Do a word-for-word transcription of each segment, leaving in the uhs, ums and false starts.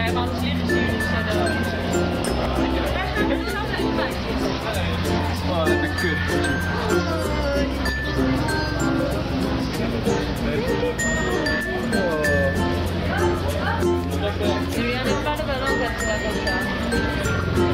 wij hebben alles ingestuurd, dus uh, oh, dat is een kut. Juliana is part of an organization.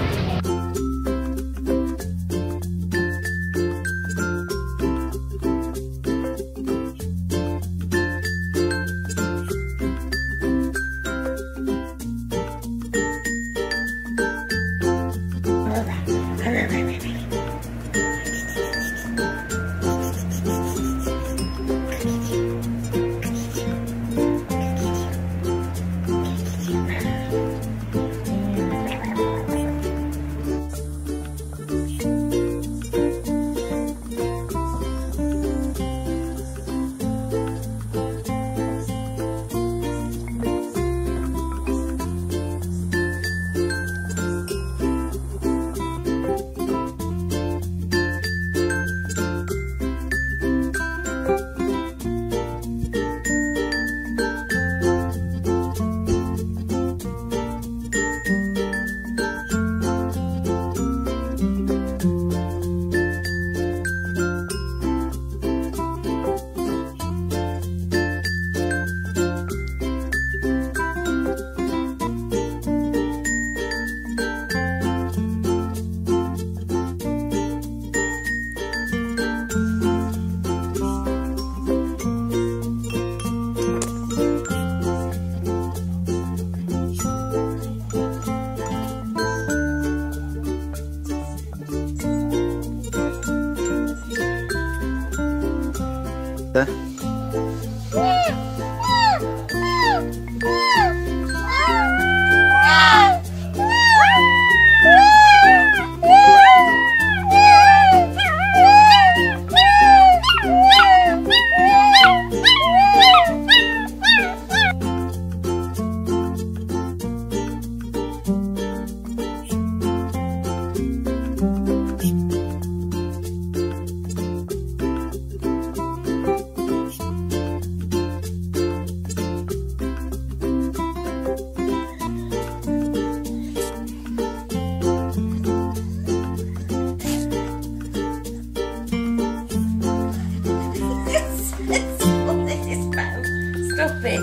Stop it.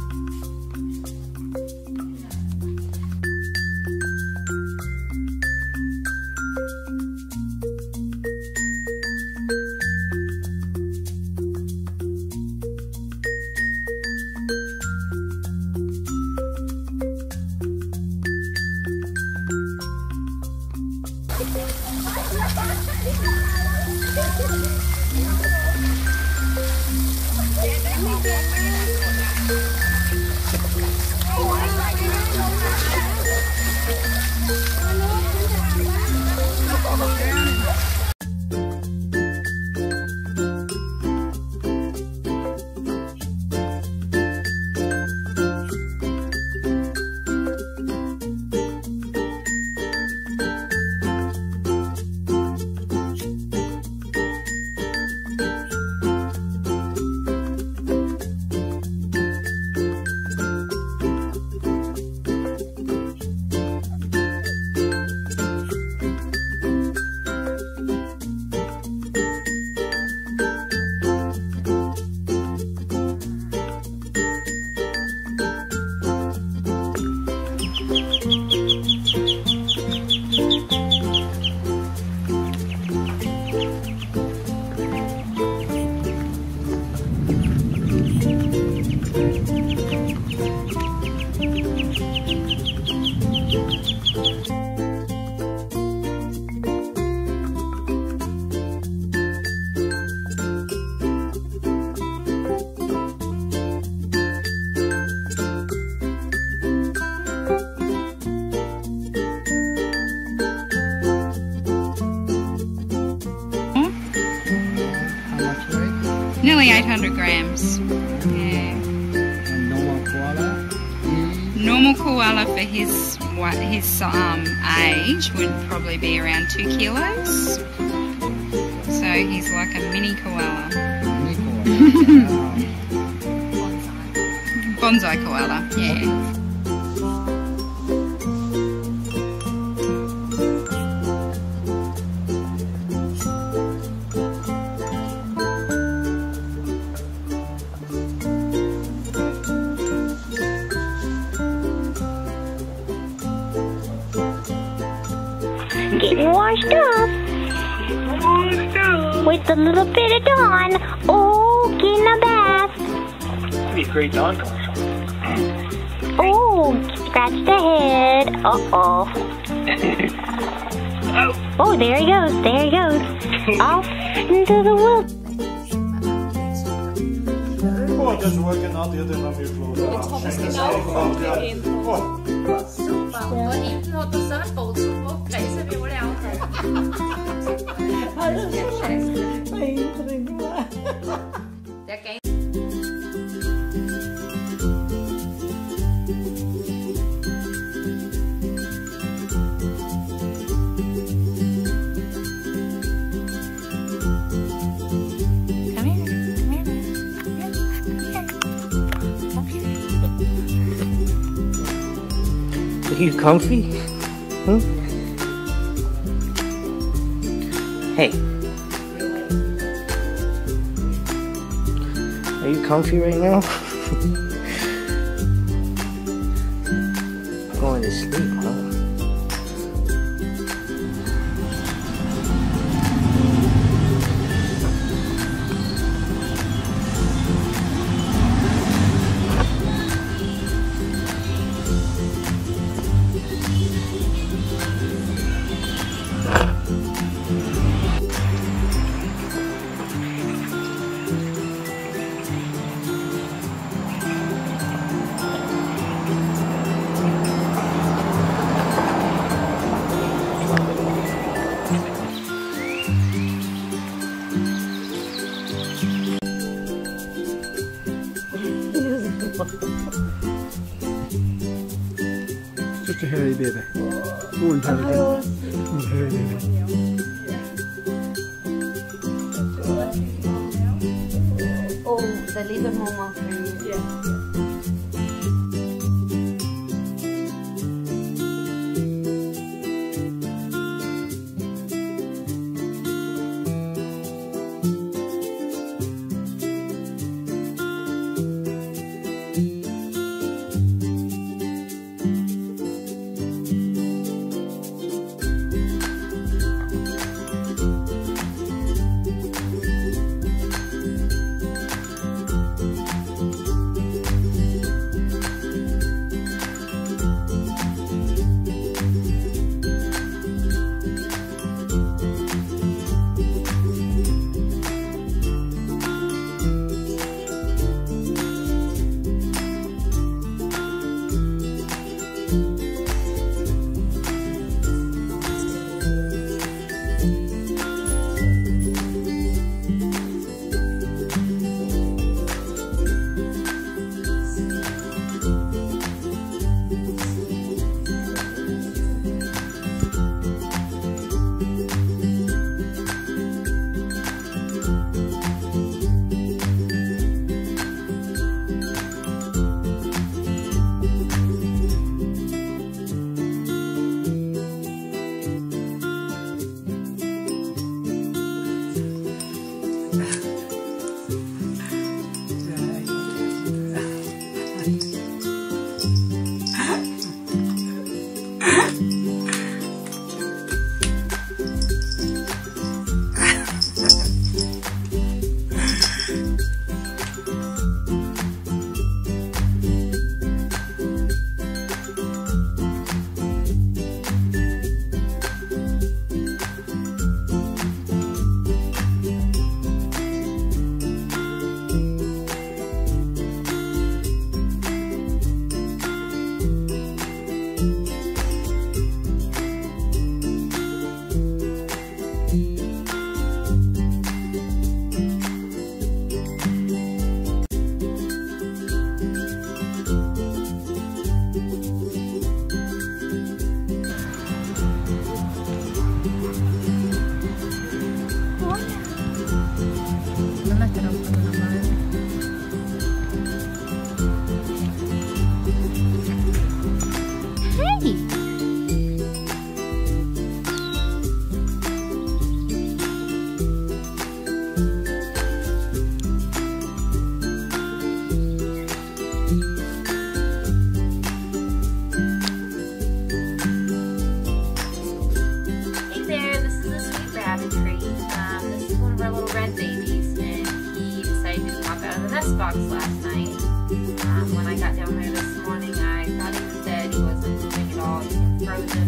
Nearly eight hundred grams. Yeah. And normal koala is? Normal koala for his what his um, age would probably be around two kilos. So he's like a mini koala. Mini koala. Wow. Bonsai. Bonsai koala, yeah. Getting washed off. With a little bit of Dawn. Oh, getting a bath. Be a great Dawn commercial. Oh, scratch the head. Uh-oh. Oh, there he goes. There he goes. Off into the woods. Oh, das war genau der, den wir geflogen haben. Super. Und da hinten hat er so einen Boden gemacht, größer wie alle anderen. Das ist ja scheiße. Der geht. Are you comfy? Hmm? Hey. Are you comfy right now? Going to sleep, huh? Just a hairy baby. Old hairy baby. Old hairy baby. Oh, the little mama for you. Yeah.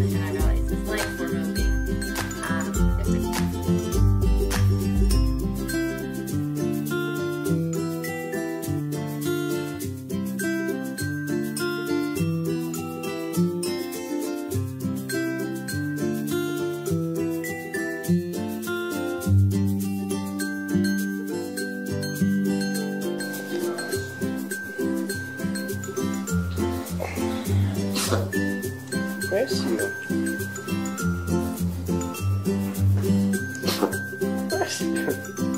position, I realized his legs were moving. Um, if it's Bless you. Bless you.